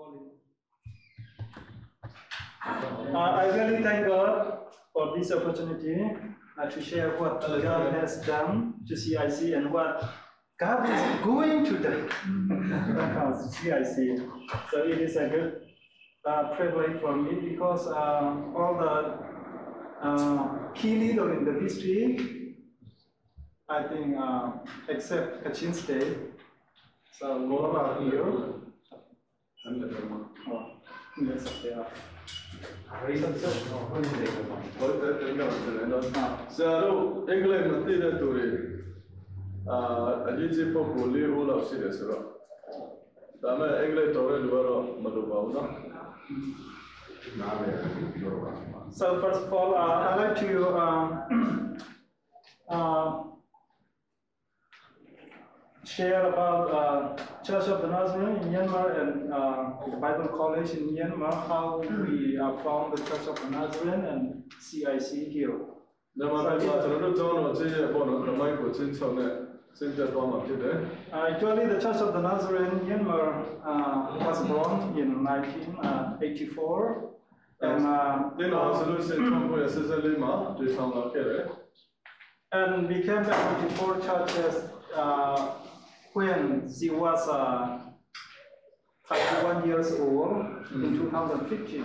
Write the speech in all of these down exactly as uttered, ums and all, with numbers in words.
calling. Uh, I really thank God for this opportunity uh, to share what God has done to C I C and what God is going to do to C I C. So it is a good uh, privilege for me because uh, all the uh, key leaders in the district, I think, uh, except Kachin State, so all are here. Oh, yes, they are. So, England material to it. Ah, a little populi all of cities. Dama England or Maluba. So, first of all, uh, I'd like to um, uh, share about uh, Church of the Nazarene in Myanmar and uh, the Bible College in Myanmar, how we uh, found the Church of the Nazarene and C I C here. So, uh, actually, the Church of the Nazarene in Myanmar uh, was born in nineteen eighty-four. And, uh, and became the twenty-four churches uh, when she was uh, thirty-one years old mm. in two thousand fifteen.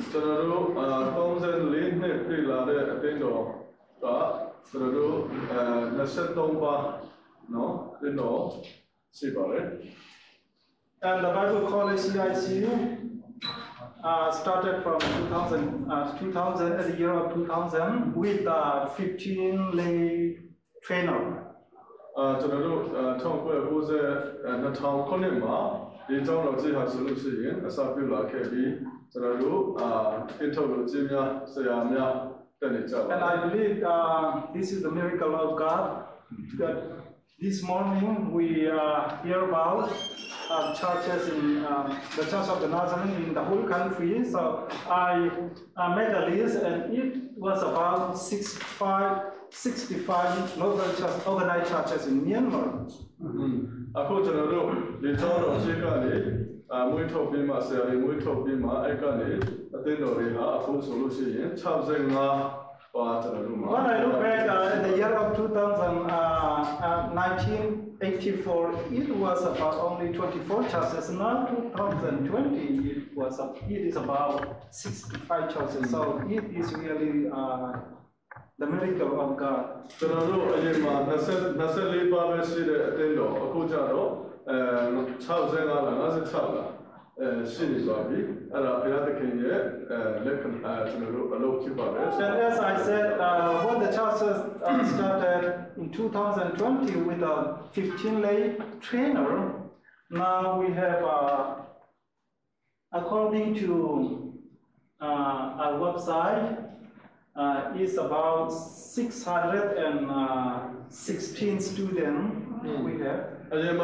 And the Bible College C I C uh, started from two thousand, uh, two thousand, at the year of two thousand, with uh, fifteen lay trainers. Uh, to the root, uh, Tom was a town Conima, the town of Ziha Solution, a Sabula K B, to the root, uh, into Jimia, Sayamia, Denita. And I believe uh, this is the miracle of God. That this morning we uh, hear about uh, churches in uh, the Church of the Nazarene in the whole country. So I uh, made a list, and it was about sixty-five. sixty-five local church, organized churches in Myanmar. Ako janaro di tono chikani mui thopi ma sari mui thopi ma aikani atendo ri ha ako solution yin chapsenga pa janaro ma. When I look back uh, in the year of two thousand, uh, uh, nineteen eighty-four, it was about only twenty-four churches. Now two thousand twenty, it was uh, it is about sixty-five churches. So it is really uh, the miracle of God. So now, I am Nasser Nasser Baba said attendo. Ako jaro, chao zenga la nase chao la. Shini babi. Ara piyade kenye lekan janaro alo kibare. And as I said, uh, when the churches uh, started in two thousand twenty with a fifteen lay trainer, now we have, uh, according to uh, our website, Uh, is about six hundred sixteen students mm. we have. And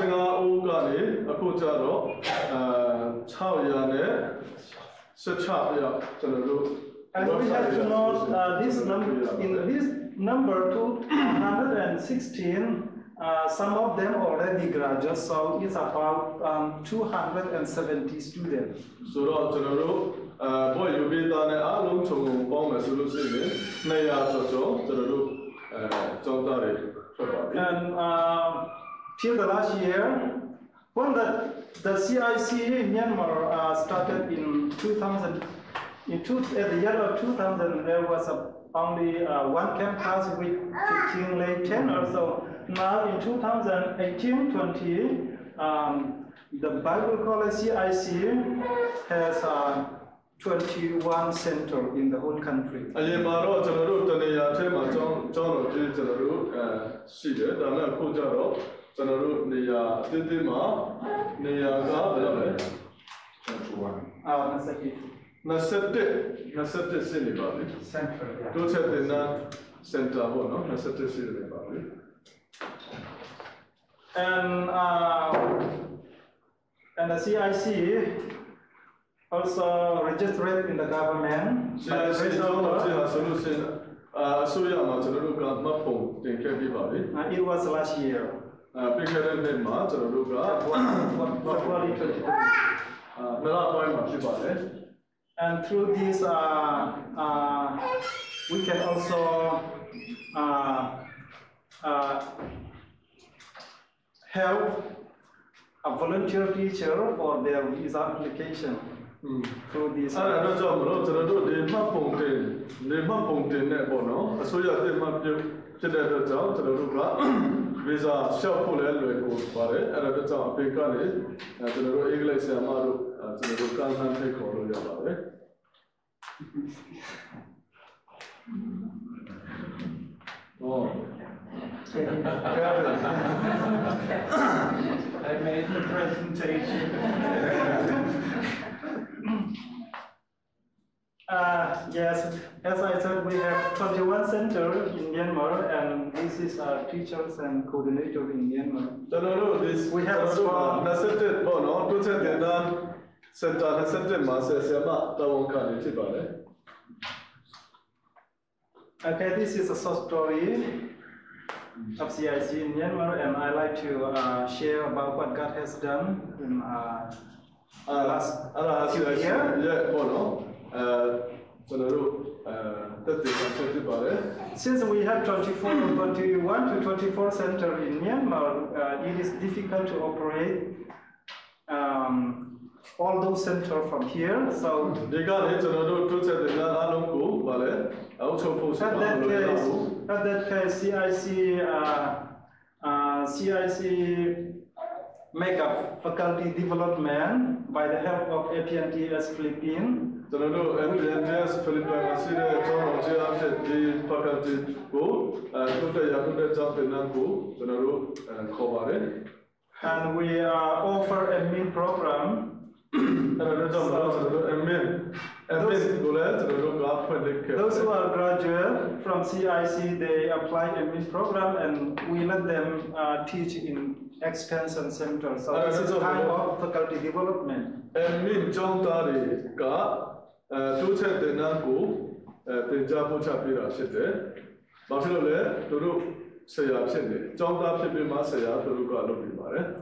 we have to note uh, this number, in this number two hundred sixteen, uh, some of them already graduates, so it's about um, two hundred seventy students. So, Uh, boy, you be done a long to bomb a solution. Nay, I told you to do and uh, till the last year, when the, the C I C in Myanmar uh, started in two thousand, in two, at the year of two thousand, there was a, only uh, one campus with fifteen lay tenors. So now in two thousand eighteen twenty, um, the Bible College C I C has uh, twenty-one centers in the whole country. And uh, and the C I C also registered in the government. C I C uh, it was last year. Uh, And through this, uh, uh, we can also uh, uh, help a volunteer teacher for their visa application. Through this. Visa shop full elbow go for it, and at the time, pick on it, and to the English Amaru, and to the Kansan take all of it. Oh, I made the presentation. Uh, yes, as I said, we have twenty-one centers in Myanmar, and this is our teachers and coordinator in Myanmar. No, no, no, this we have a strong. Necessity, oh no, two center, center, necessity, master, Sama, Tawonka, Chibale. Okay, this is a short story of C I C in Myanmar, and I like to uh, share about what God has done in uh, uh, last uh, few years. Yeah, oh no. Uh, Since we have twenty-four, twenty-one to twenty-four centers in Myanmar, uh, it is difficult to operate um, all those centers from here. So at that case, at that case, C I C, uh, uh, C I C make a faculty development by the help of A P N T S Philippines. So no, and the Philippines, the faculty go, and the Yakuta jump in and go, so no, and cover it. And we uh, offer a M I N program. And so, M I N. Those, those who are graduate from C I C, they apply a M I N program, and we let them uh, teach in extension centers. So this is kind of faculty development. M I N Jongtari ka two check the Nanku, the Jabu Chapira Shite, Bafilole, Turu Saya Chinde, Jongta Pima Saya, Turuka Lupimare.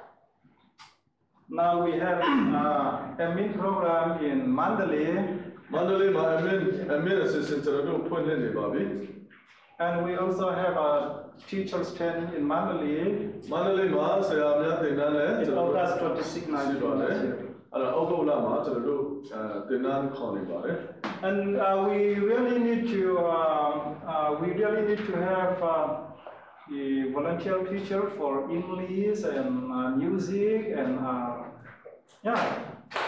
Now we have uh, a M I N program in Mandalay. Mandalay, my M I N, M I N assistant to do point in the Babi. And we also have a teachers training in Mandalay. Mandalay, ma, say I'm not in Nale. In August twenty-sixth, nineteen. And uh, we really need to uh, uh, we really need to have uh, a volunteer teacher for English and uh, music and uh, yeah.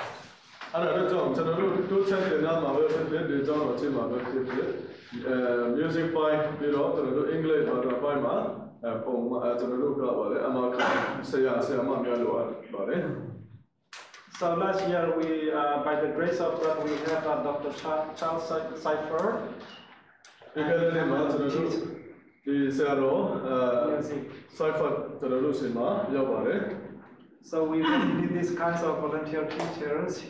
Music by you know English by ma So last year we, uh, by the grace of God, we have uh, Doctor Charles Cipher. So we need these kinds of volunteer teachers.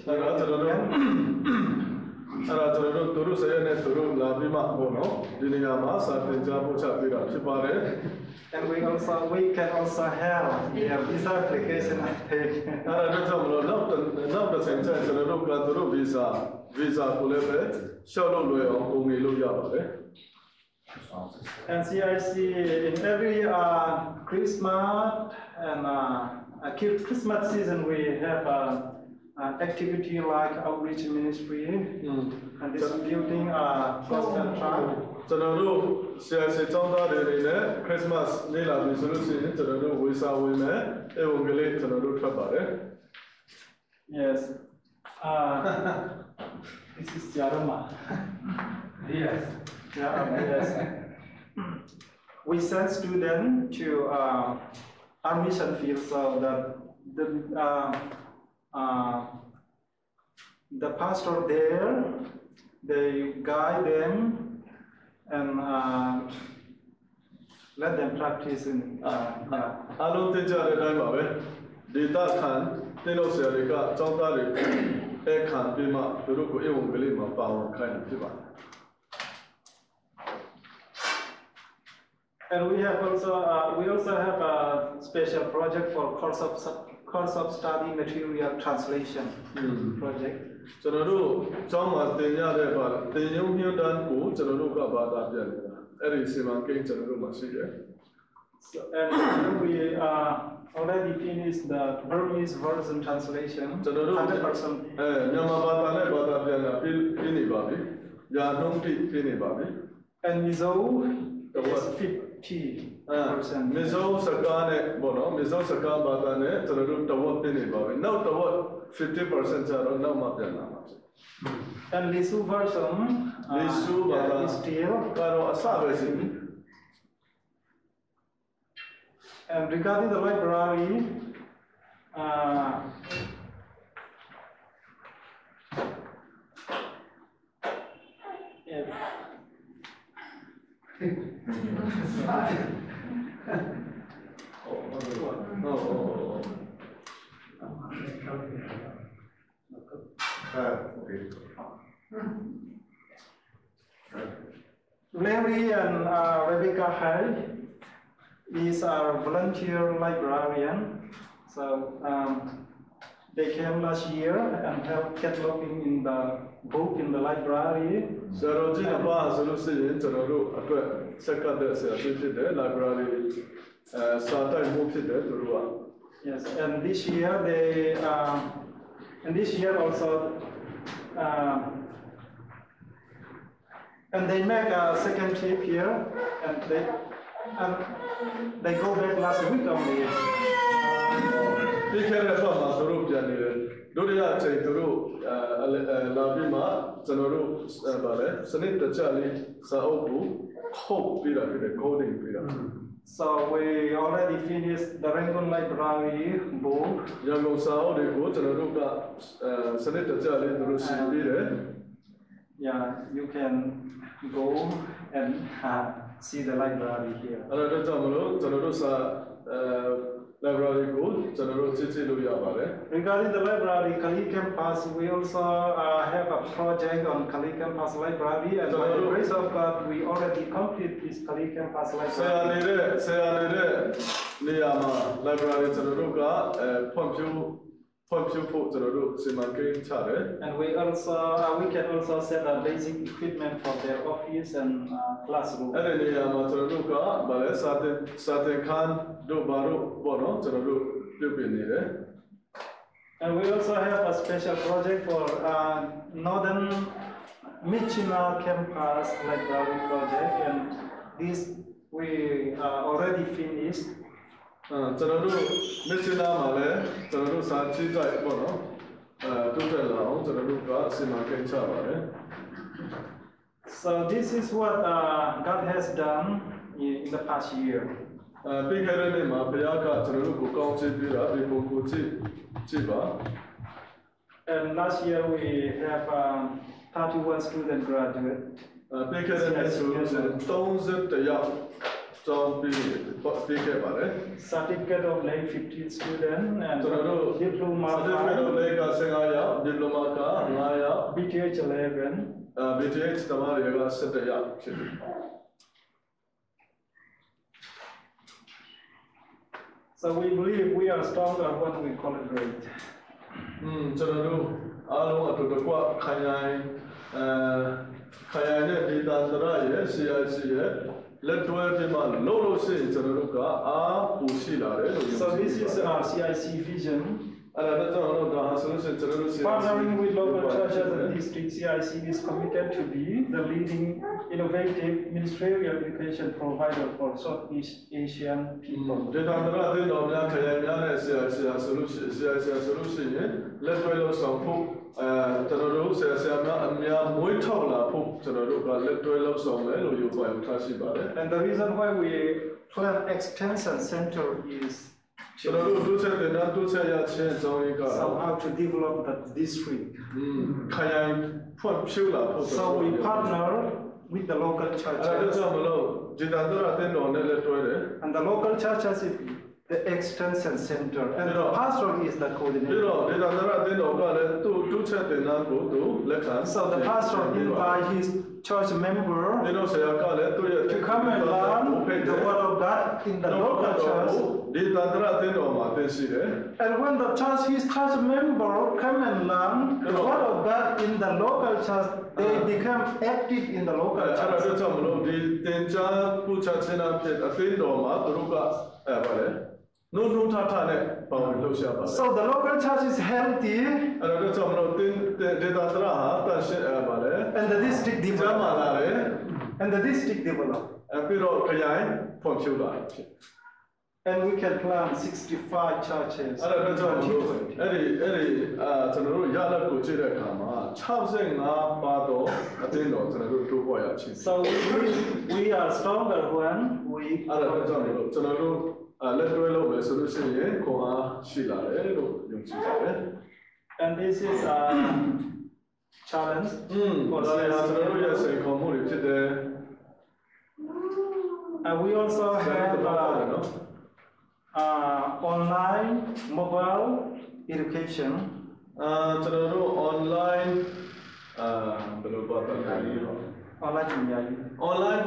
And we also we can also help in yeah, visa application. I think. visa visa And C I C in every uh, Christmas and uh, Christmas season we have uh, an activity like outreach ministry mm. and distributing uh, gospel tract. C I C Christmas nila resolution visa women evangelic Yes. Uh, this is Yarama. Yes. Yeah, yes. We send students to uh, our mission field so that the uh, uh, the pastor there, they guide them and uh, let them practice in. Uh, I don't think that data can they know Serica, Jondari, they can be my Turuku evangelic power kind of people. And we have also uh, we also have a special project for course of course of study material translation project. ကျွန်တော်တို့ကျောင်းမှာသင်ရတဲ့ဘာသင်ရုံညွှန်တမ်းကိုကျွန်တော်တို့ကဘာသာပြန်နေတာအဲ့ဒီစီမံကိန်းကျွန်တော်တို့မှာရှိတယ် So, and we uh, already finished the Burmese version translation. one hundred percent. အဲမြန်မာဘာသာနဲ့ဘာသာပြန်တာပြီးပြီးနေပါပြီ။ညာနှုန်းတိပြီးနေပါပြီ And Mizo is fifty percent. အဲ Mizo စကားနဲ့ပေါ့နော် Mizo စကားဘာသာနဲ့ကျွန်တော်တို့တဝက်ပြီးနေပါပြီ။နောက်တဝက်fifty percent ကျတော့နောက်မှပြန်လာပါဖြစ်။ And Lisu version uh, Lisuဘာသာ is still ကတော့အစပဲရှိပြီ And regarding the library, uh, yeah. oh, oh, oh. Uh, okay. Larry and uh, Rebecca Hay is our volunteer librarian. So um, they came last year and helped cataloging in the book in the library. So, we have a solution to the second library. Yes, and this year they, uh, and this year also, uh, and they make a second trip here, and they, and they go back last week only. They can refer to the Janir. Do the outside to Labima, Zanoro, Sanita Charlie, Saobu, Hope Pira, the coding Pira. So we already finished the Rangoon Library book. Yango Sao, the boat, Zanaruka, Sanita Charlie, the Rusi. Yeah, you can go and uh, see the library here. Another Zamalo, Zanarusa library good, Zanaro Chichi Luyabare. Regarding the library, Kali Campus, we also uh, have a project on Kali Campus Library, and by the grace of God, we already completed this Kali Campus Library. Sayalire, Sayalire, Niyama library Zanaruka, Pompu. And we also uh, we can also set a basic equipment for their office and uh, classroom. And we also have a special project for uh, Northern Myanmar campus library project, and this we uh, already finished. So this is what uh, God has done in, in the past year. And last year we have um, thirty-one student graduate. Certificate of like fifteen students and diploma B T H eleven. B T H So we believe we are stronger when we collaborate. Hmm, so alo atu dakwa khayai khayai ne ditandra ye C I C ye let twelve ma lo lo sin chanaruka a pushi la re lo. So this is our C I C vision. Partnering with local churches and district, C I C is committed to be the leading innovative ministerial education provider for Southeast Asian people. And the reason why we plan extension center is somehow to develop the district. So we partner with the local churches. And the local churches the extension center, and the pastor is the coordinator. So the pastor invites his church member to come and learn the word of God in the local church. And when the church, his church member come and learn the word of God in the local church, they become active in the local church. So the local church is healthy, and the district develop, and the district develop. And we can plan sixty-five churches. So we, we are stronger when we. And this is a challenge for C I C. And we also have uh, uh, online mobile education. Uh, online uh, online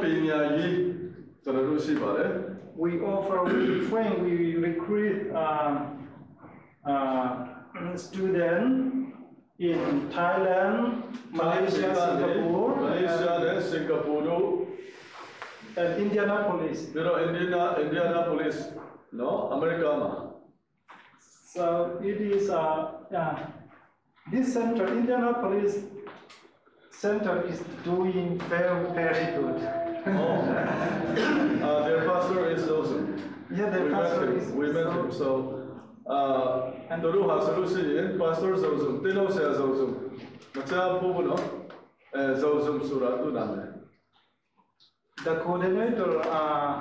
we offer, we train, we recruit um, uh, students in Thailand, Malaysia, Singapore, Malaysia, and Singapore, and Indianapolis. You know, Indiana, Indianapolis, no, America. So it is uh, uh, this center, Indianapolis center, is doing very, very good. Oh. uh, their pastor is awesome. Yeah, their we pastor met is him. We met him. So, uh, and the Ruha solution, pastor is awesome. Tino says awesome. Macha Pubuno, is awesome Suratu Name. The coordinator, uh,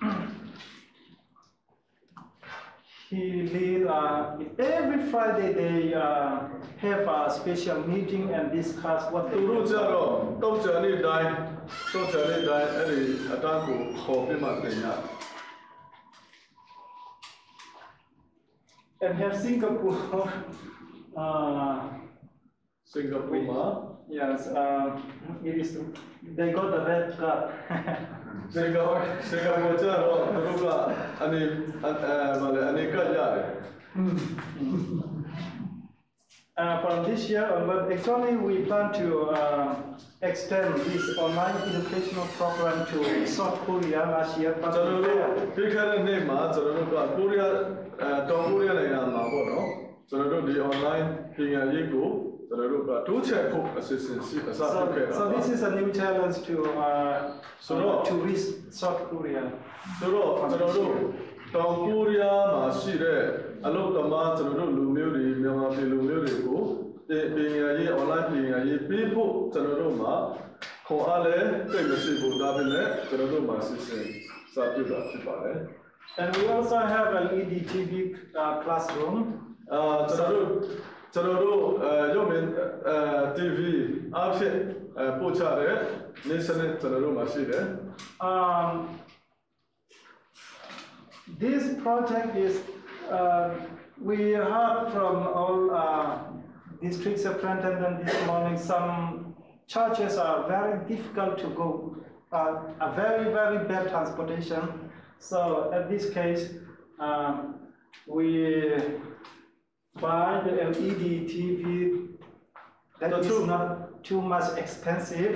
he lead, uh, every Friday they uh, have a special meeting and discuss what they do. And have Singapore. uh, Singapore. Yes, uh, it is. They got the red card. Singapore, Singapore, Singapore, ani, ani kaya. From this year onward, actually we plan to uh, extend this online educational program to South Korea last year. But Korea name ma, Korea, South Korea na yan ma po no. So the online pinga yiku. So, so this is a new challenge to uh, so, uh, to reach South Korea. So, South Korea ma shire alo tama chano lu myeori Myanmar pi lu myeori ko te pinya yi online pinya yi pi pho chano ma khon a le twai ma shi bu da pin le chano ma sisin sa pyu da phit pare. And we also have an E D T V uh, classroom. Uh, chano Chano Yomin T V option Pochare Nation Chano Machine. Um This project is, uh, we heard from all uh, district superintendents this morning, some churches are very difficult to go, uh, a very, very bad transportation. So in this case, um, we buy the L E D T V that is not too much expensive.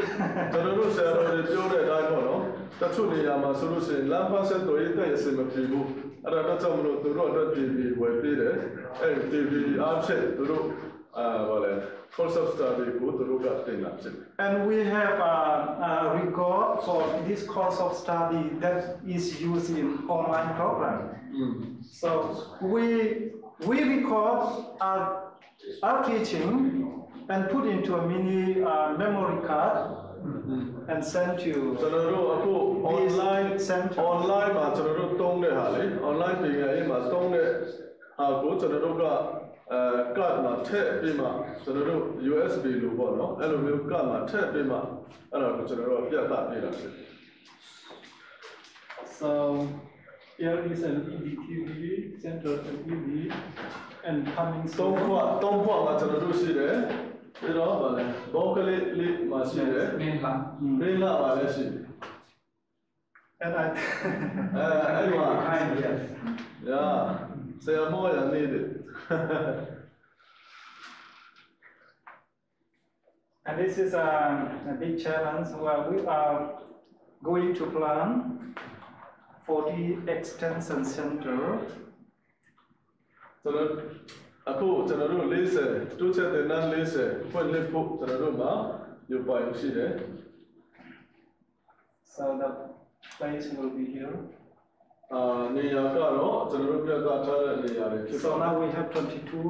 That's what they are. Solution. Lampa said to it, I say, Mapibu. And that's a little to road T V, where T V option to do, uh, course of study, put to look at things. And we have a, a record for this course of study that is used in online program. Mm. So we we record our, our teaching and put into a mini uh, memory card. Mm-hmm. And send to so online center. Online ma chano tong de ha le online pin ya ma tong de ha ko chano ka uh card ma the pi ma chano U S B lo po no ai lo myo card ma the pi ma ai lo chano ro pya ta pi la. So here is an E D T V, central L E D, and coming သုံး soon. ခွသုံးခွမှာကျွန်တော်တို့ရှိတယ်ပြီးတော့ဗာလဲဘောကလေးလေးမှာရှိတယ် main lamp. မင်းလာပါလဲရှိတယ် And I အဲအဲ့မှာ Behind, yes. ညာဆရာမောရနေတယ် and this is a, a big challenge where we are going to plan forty extension center. ကျွန်တော်အခုကျွန်တော်တို့fortyတိုးချက်တဲ့နန်းfortyဖွင့်လှစ်ဖို့ကျွန်တော်တို့မှာယူပါရရှိတယ် So the place will be here. အာနေရာကတော့ကျွန်တော်တို့ပြသထားတဲ့နေရာတွေဖြစ်ပါ So now we have twenty-two,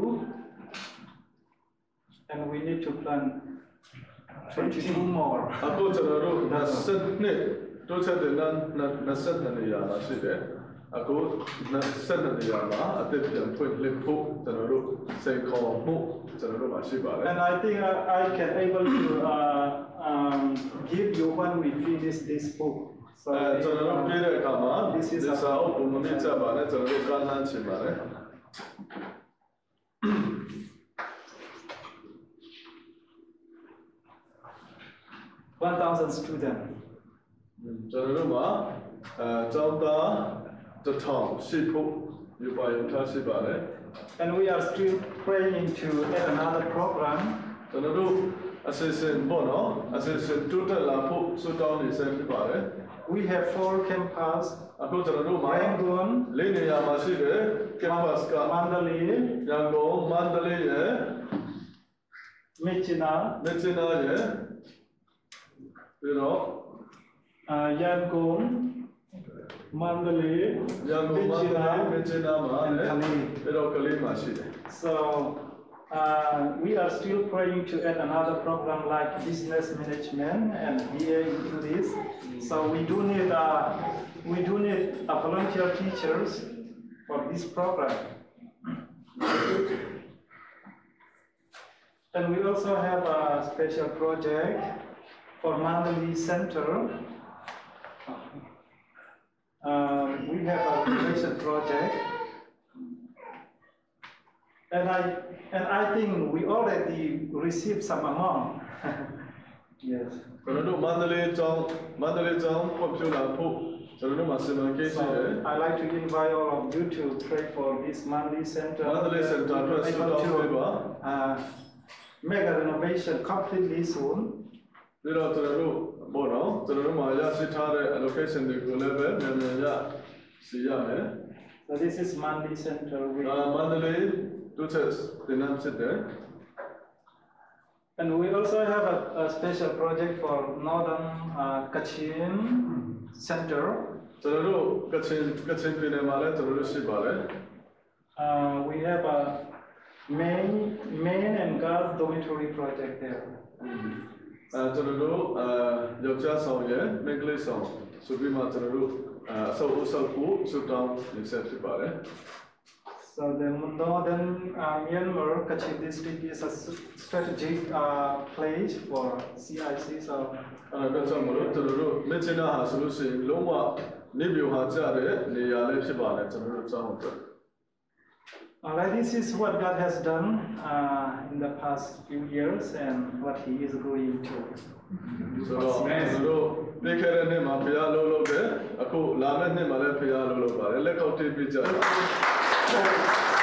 and we need to plan twenty-two more. အခုကျွန်တော်တို့twenty-twoတိုးချက်တဲ့နန်းtwenty-twoနေရာလာရှိတယ်အခုtwenty-twoနေရာမှာအသစ်ပြန်ဖွင့်လှစ်ဖို့ကျွန်တော်တို့စိတ်ခေါ်မှုကျွန်တော်တို့မှာရှိပါတယ် And I think I, I can able to uh, um, give you when we finish this book. So အဲကျွန်တော်တို့ပြတဲ့အခါမှာ this is ဒီစာအုပ်ကိုမမြင်ချပါနဲ့ကျွန်တော်တို့ကမ်းလှမ်းချင်ပါတယ် one thousand students. ကျွန်တော်တို့မှာအဲကျောင်းသားတစ်ထောင်ရှိဖို့ယူပါရုံထားရှိပါတယ် And we are still praying to add another program. ကျွန်တော်တို့ assistant ပေါ့နော် assistant တိုးတက်လာဖို့စွတောင်းနေဆဲဖြစ်ပါတယ် We have four campus: အခုကျွန်တော်တို့မှာ Yangon, လေးနေရာမှာရှိတယ် campus က Mandalay, ရန်ကုန်မန္တလေးရယ် Myitkyina, မြစ်ကြီးနားရယ်ပြီးတော့ uh, Yangon, Mandalay, ရန်ကုန်မန္တလေးမြစ် Myitkyina, ကြီးနားမှာ and လည်း Kali. ပြီးတော့ကလေးမှာရှိတယ် So uh, we are still praying to add another program like business management and B A in English. So we do need uh, we do need a volunteer teachers for this program. And we also have a special project for Mandalay Center. Uh, we have a renovation project. And I and I think we already received some amount. Yes. ကျွန်တော်တို့မန္တလေးကျောင်းမန္တလေးကျောင်းဖွံ့ဖြိုးလာဖို့ကျွန်တော်တို့မှာစီမံကိန်းရှိတယ် So I like to invite all of you to pray for this Mandalay Center. Mandalay Center We are for able Sudan to uh, make a renovation completely soon. ပြီးတော့ကျွန်တော်တို့ဘောနော်ကျွန်တော်တို့မှာရရှိထားတဲ့ allocation တွေကိုလည်းပဲမြန်မြန်ရစီရမယ် So this is Mandalay Center. We, အာမန္တလေးတိုးချက်တင်နန်းဖြစ်တယ် and we also have a, a special project for Northern uh, Kachin Center. ကျွန်တော်တို့ကချင်ကချင်ပြည်နယ်မှာလည်းကျွန်တော်တို့ရှိပါတယ် Uh, we have a main, main and girls dormitory project there. အဲကျွန်တော်တို့အာယောက်ျားဆောင်ရယ်မိန်းကလေးဆောင်ဆိုပြီးမှကျွန်တော်တို့အာအဆုပ်အဆုပ်ကိုစွတောင်းနေဆက်ဖြစ်ပါတယ် So the northern uh, Myanmar Kachin district is a s- strategic uh, place for C I C. So အဲဒါကြောင့်မလို့ကျွန်တော်တို့မြစ်ချနာဟာဆိုလို့ရှိရင်လုံးဝနေပြဟာကြတဲ့နေရာလေးဖြစ်ပါတယ်ကျွန်တော်တို့ကြောင်းအတွက် alright, this is what God has done uh, in the past few years and what He is going to. ဆိုတော့ကျွန်တော်တို့ပြီးခဲ့တဲ့နှစ်မှာဖျားလို့လုပ်တယ်အခုလာမယ့်နှစ်မှာလည်းဖျားလို့လုပ်ပါတယ်လက်ကောက်တိပြကြတယ်